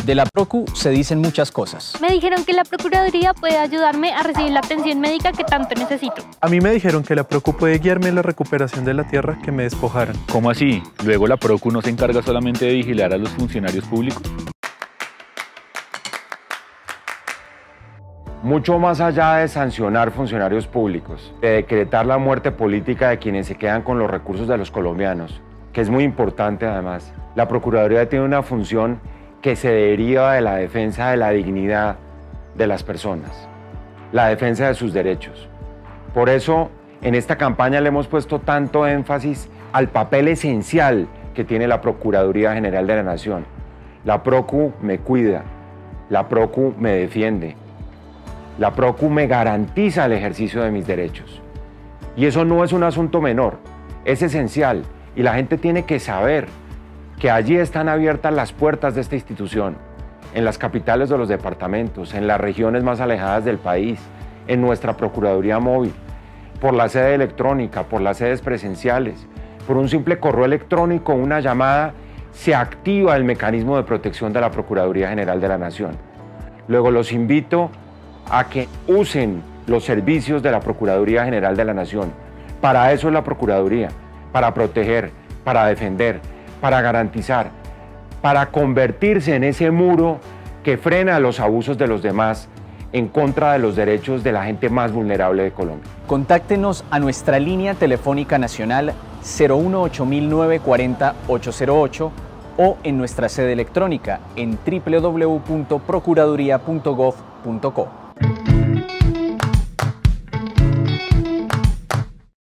De la Procu se dicen muchas cosas. Me dijeron que la Procuraduría puede ayudarme a recibir la atención médica que tanto necesito. A mí me dijeron que la Procu puede guiarme en la recuperación de la tierra que me despojaron. ¿Cómo así? ¿Luego la Procu no se encarga solamente de vigilar a los funcionarios públicos? Mucho más allá de sancionar funcionarios públicos, de decretar la muerte política de quienes se quedan con los recursos de los colombianos, que es muy importante además, la Procuraduría tiene una función que se deriva de la defensa de la dignidad de las personas, la defensa de sus derechos. Por eso, en esta campaña le hemos puesto tanto énfasis al papel esencial que tiene la Procuraduría General de la Nación. La Procu me cuida, la Procu me defiende, la Procu me garantiza el ejercicio de mis derechos. Y eso no es un asunto menor, es esencial y la gente tiene que saber que allí están abiertas las puertas de esta institución, en las capitales de los departamentos, en las regiones más alejadas del país, en nuestra Procuraduría móvil, por la sede electrónica, por las sedes presenciales, por un simple correo electrónico, una llamada, se activa el mecanismo de protección de la Procuraduría General de la Nación. Luego los invito a que usen los servicios de la Procuraduría General de la Nación. Para eso es la Procuraduría, para proteger, para defender, para garantizar, para convertirse en ese muro que frena los abusos de los demás en contra de los derechos de la gente más vulnerable de Colombia. Contáctenos a nuestra línea telefónica nacional 018-940-808 o en nuestra sede electrónica en www.procuraduría.gov.co.